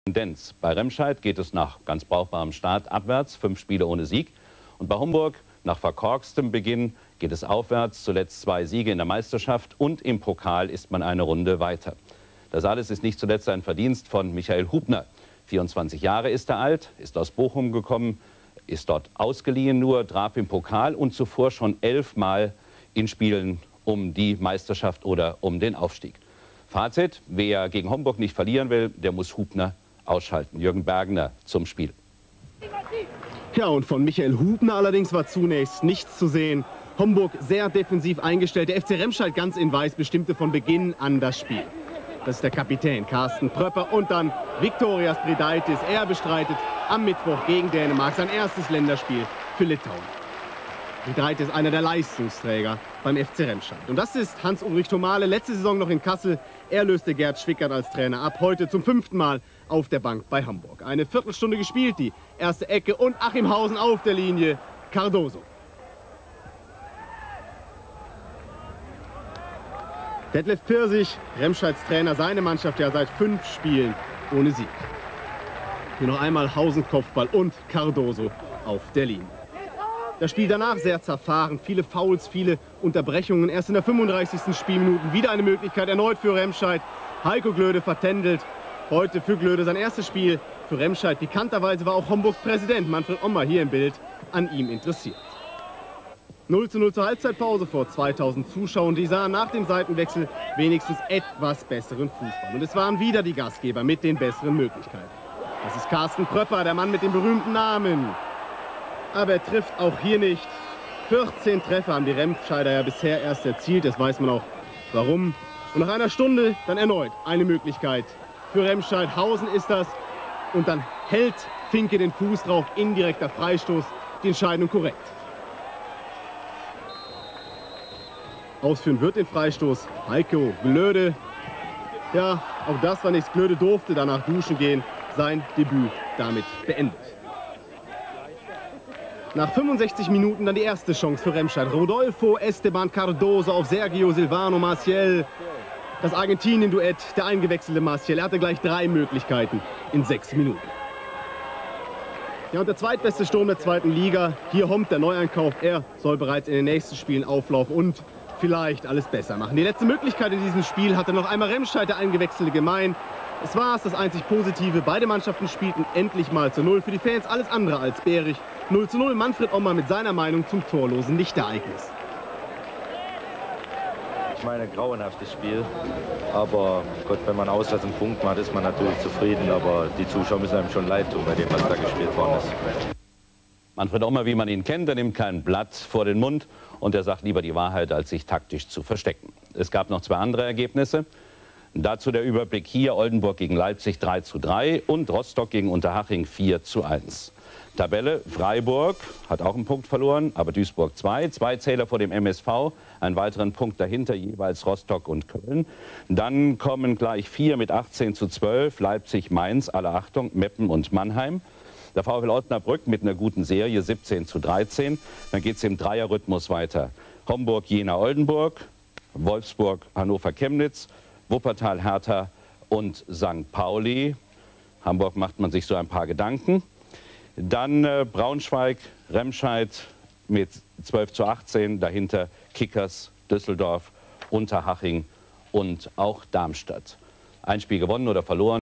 Tendenz. Bei Remscheid geht es nach ganz brauchbarem Start abwärts, 5 Spiele ohne Sieg. Und bei Homburg nach verkorkstem Beginn geht es aufwärts, zuletzt 2 Siege in der Meisterschaft und im Pokal ist man eine Runde weiter. Das alles ist nicht zuletzt ein Verdienst von Michael Hubner. 24 Jahre ist er alt, ist aus Bochum gekommen, ist dort ausgeliehen nur, traf im Pokal und zuvor schon 11 Mal in Spielen um die Meisterschaft oder um den Aufstieg. Fazit: Wer gegen Homburg nicht verlieren will, der muss Hubner ausschalten. Jürgen Bergner zum Spiel. Ja, und von Michael Hubner allerdings war zunächst nichts zu sehen. Homburg sehr defensiv eingestellt. Der FC Remscheid ganz in Weiß bestimmte von Beginn an das Spiel. Das ist der Kapitän Carsten Pröpper und dann Viktorias Bridaitis. Er bestreitet am Mittwoch gegen Dänemark sein erstes Länderspiel für Litauen. Bridaitis ist einer der Leistungsträger beim FC Remscheid. Und das ist Hans-Ulrich Thomale, letzte Saison noch in Kassel. Er löste Gerd Schwickert als Trainer ab, heute zum 5. Mal auf der Bank bei Hamburg. Eine Viertelstunde gespielt, die erste Ecke und Achim Hausen auf der Linie, Cardoso. Detlef Pirsig, Remscheids Trainer, seine Mannschaft ja seit 5 Spielen ohne Sieg. Hier noch einmal Hausen Kopfball und Cardoso auf der Linie. Das Spiel danach sehr zerfahren, viele Fouls, viele Unterbrechungen. Erst in der 35. Spielminute wieder eine Möglichkeit erneut für Remscheid. Heiko Glöde vertändelt heute für Glöde sein erstes Spiel für Remscheid. Pikanterweise war auch Homburgs Präsident Manfred Ommer hier im Bild an ihm interessiert. 0:0 zur Halbzeitpause vor 2000 Zuschauern. Die sahen nach dem Seitenwechsel wenigstens etwas besseren Fußball. Und es waren wieder die Gastgeber mit den besseren Möglichkeiten. Das ist Carsten Pröpper, der Mann mit dem berühmten Namen. Aber er trifft auch hier nicht. 14 Treffer haben die Remscheider ja bisher erst erzielt. Das weiß man auch warum. Und nach einer Stunde dann erneut eine Möglichkeit für Remscheid. Hausen ist das. Und dann hält Finke den Fuß drauf. Indirekter Freistoß. Die Entscheidung korrekt. Ausführen wird den Freistoß Heiko Glöde. Ja, auch das war nichts. Glöde durfte danach duschen gehen. Sein Debüt damit beendet. Nach 65 Minuten dann die erste Chance für Remscheid. Rodolfo Esteban Cardoso auf Sergio Silvano Maciel. Das Argentinien-Duett, der eingewechselte Maciel. Er hatte gleich 3 Möglichkeiten in 6 Minuten. Ja, und der zweitbeste Sturm der 2. Liga. Hier Homp, der Neueinkauf. Er soll bereits in den nächsten Spielen auflaufen und vielleicht alles besser machen. Die letzte Möglichkeit in diesem Spiel hatte noch einmal Remscheid, der eingewechselte, gemein. Es war es, das einzig Positive. Beide Mannschaften spielten endlich mal zu 0. Für die Fans alles andere als bärig. 0:0. Manfred Ommer mit seiner Meinung zum torlosen Nichtereignis. Ich meine, grauenhaftes Spiel. Aber Gott, wenn man auswärts einen Punkt macht, ist man natürlich zufrieden. Aber die Zuschauer müssen einem schon leid tun bei dem, was da gespielt worden ist. Manfred Ommer, wie man ihn kennt, er nimmt kein Blatt vor den Mund und er sagt lieber die Wahrheit, als sich taktisch zu verstecken. Es gab noch 2 andere Ergebnisse. Dazu der Überblick hier: Oldenburg gegen Leipzig 3:3 und Rostock gegen Unterhaching 4:1. Tabelle: Freiburg hat auch einen Punkt verloren, aber Duisburg 2 Zähler vor dem MSV, einen weiteren Punkt dahinter, jeweils Rostock und Köln. Dann kommen gleich 4 mit 18:12, Leipzig, Mainz, alle Achtung, Meppen und Mannheim. Der VfL Osnabrück mit einer guten Serie 17:13. Dann geht es im Dreierrhythmus weiter. Homburg, Jena, Oldenburg, Wolfsburg, Hannover, Chemnitz, Wuppertal, Hertha und St. Pauli. Hamburg macht man sich so ein paar Gedanken. Dann Braunschweig, Remscheid mit 12:18. Dahinter Kickers, Düsseldorf, Unterhaching und auch Darmstadt. Ein Spiel gewonnen oder verloren.